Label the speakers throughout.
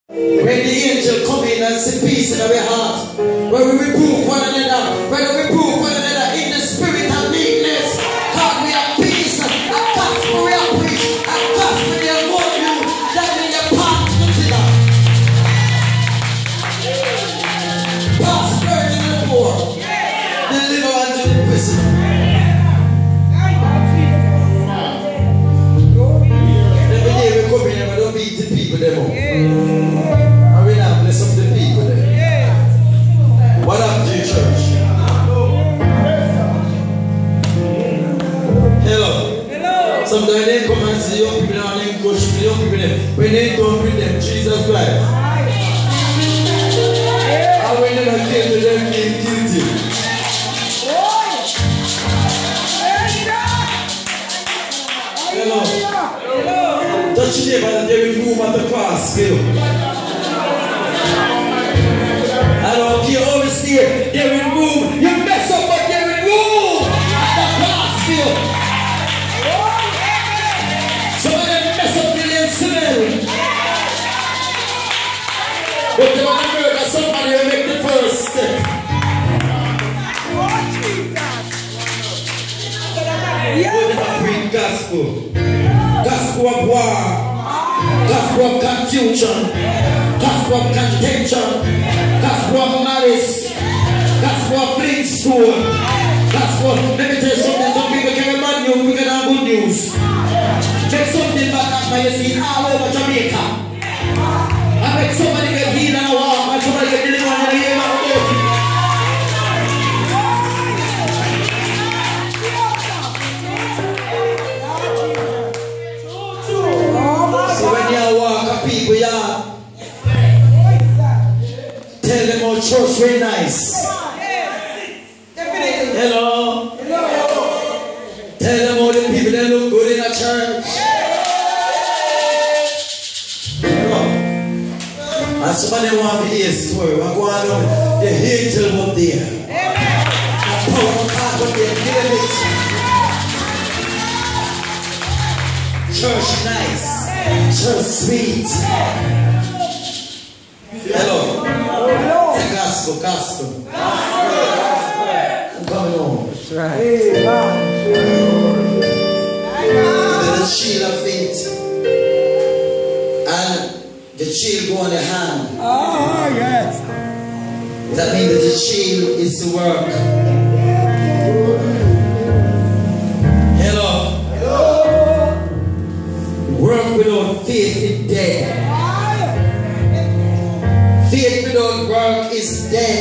Speaker 1: When the angel come in and see peace in our heart, when we reprove one another, in the spirit of meekness, God, we have peace, and gospel we have preach, and gospel we have won you, that means the path to the pass burden to the poor, deliver unto the prisoner. Every day we come in and we don't beat the people them up. And we now bless up the people there. What up to your church? Hello. Sometimes they come and see young people and they coach the young people there. When they don't bring them Jesus Christ. And when they don't kill them, they kill you. Hello. Touch your neighbor and they will move at the cross still. I don't care how we see it, they will move. You mess up, but they will move at the cross still. Some of them mess up till they smell. But they want to murder somebody who make the first step. What if I bring gospel? Gospel of war, gospel of confusion, gospel of contention, gospel of malice, gospel of Flintstone, gospel. Let me tell you something, some people carry bad news, we can have good news. Make something back up by your seat all over Jamaica. I make somebody get healed and walk, and somebody get delivered and heal and walk. So when you walk up people, tell them how church very nice. Hello. Tell them how the people that look good in a church. And somebody want to hear a story. I go on, the angel up there. A power God up there, give it. Church nice. Church sweet. Hello. The gospel. I'm coming home. That's right. The shield of faith. And the shield go on the hand.
Speaker 2: Oh, yes.
Speaker 1: That means that the shield is the work. Hello. Work without faith is dead. Faith without work is dead.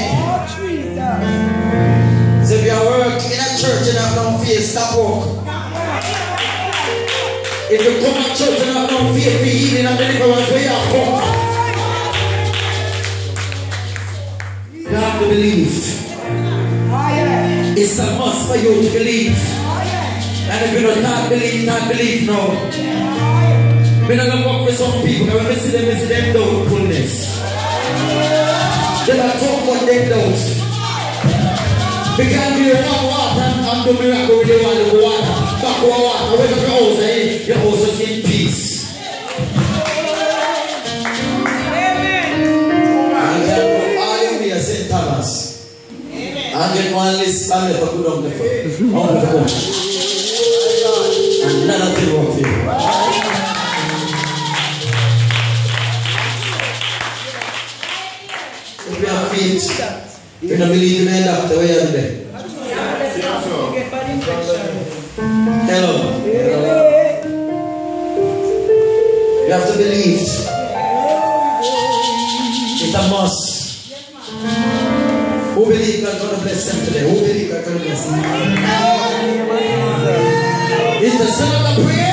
Speaker 1: So if you work in a church and have no faith, stop work. If you come to church and have no faith for healing and deliverance, where you are come. You have to believe. It's a must for you to believe. And if you do not believe no. We're not going to work for some people, because when we see them doubtfulness. They don't talk about them doubts. We can't be one water and do miracle with the one water. Back over water, wake up your house and your house is in peace. Amen. And then all you be a St. Thomas. And get one list and let her put on the phone. And none of them work for you. If you have faith, if you don't believe in a doctor, where are you there? Hello. You have to believe. It's a must. Who believes God going to bless them today? Who believes God going to bless them? It's the son of the prayers.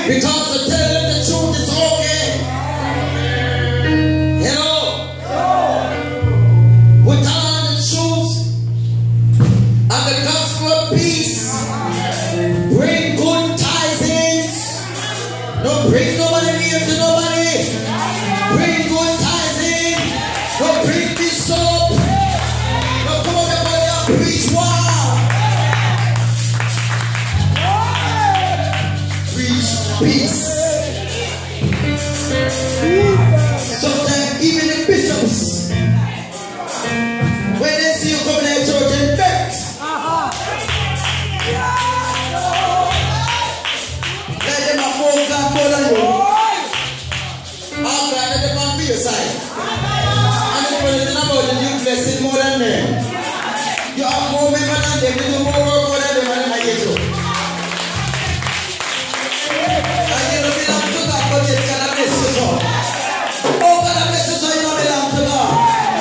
Speaker 1: Because to tell them the truth is okay. Hello? With all the truth and the gospel of peace, bring good tidings. Don't bring nobody near to nobody. Bring good tidings. Don't bring this up. Don't come on everybody and preach war. Peace. Sometimes even the bishops, when they see you coming to church and vex, let them have more God more than you. All God, let them have your side. And the person about it, you bless it more than them. You have more members than them, you do more work more than them, and I get you. God bless you, so. Oh, God bless you, so you don't belong to God.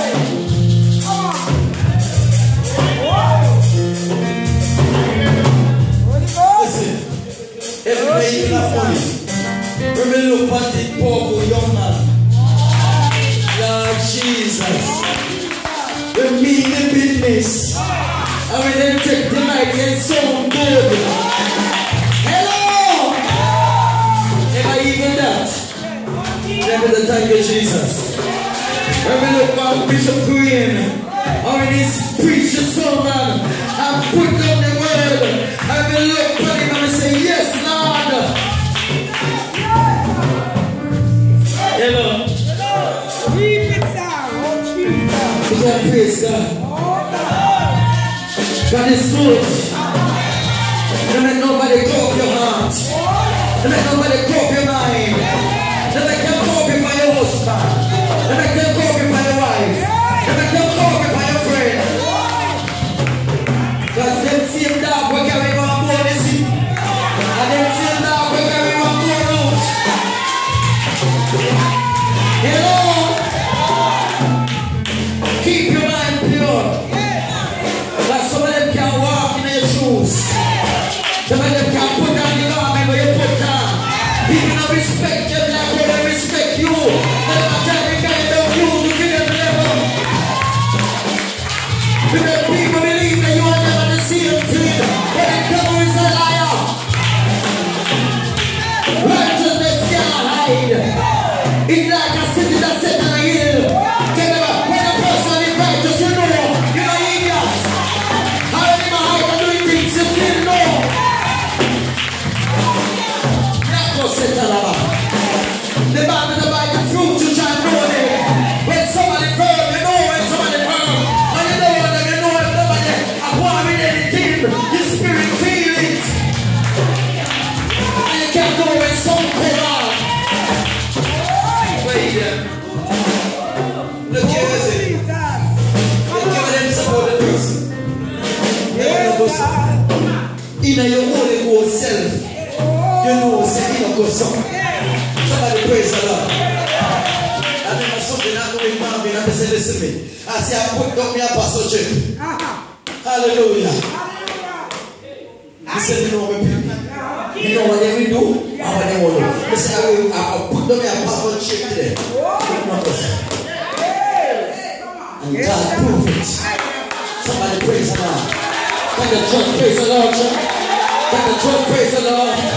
Speaker 1: Listen, everybody in that money. When we look at the powerful young man, Lord Jesus, we mean the business, and we then take the night and sound good. Even that. Never the thank you, Jesus. When we look at Bishop Green, when he's preached the sermon and put down the word, and we look at him and we say, yes, Lord. Hello. Hello. Praise God. God is good. Don't let nobody go up your heart. Don't let nobody cope your mind. Don't let them cope you for your husband. Don't let them cope you for your wife. Don't let them cope you for your friend. Because them same dog will carry one more this week. And them same dog will carry one more out. Hello? Keep your mind pure. Because some of them can't walk in their shoes. Some of them can't put on the garment where you put on. People don't respect you like how they respect you. They're not every kind of you to give them level. Because people believe that you are never the same thing. But the devil is a liar. Righteousness can't hide. It's like a city that's set on a hill. When a person is righteous, you know you're idiot. How do you hide and doing things you still know? The Bible is about the fruit you shall know them. When somebody firm, you know when somebody firm. And you know them, you know if nobody acquire anything, your spirit feel it. And you can't know when something come on. Wait there. Look here, listen. Look here, them support the person. In your Holy Ghost self, you know, say you go something. Somebody praise the Lord. And then something I'm doing, Marvin, and they say, listen to me. I say, I put down my apostleship. Hallelujah. He said, you know what people? You know what they will do? And what they will do. He said, I put down my apostleship today. And God proved it. Somebody praise the Lord. Can the church praise the Lord, church? Can the church praise the Lord?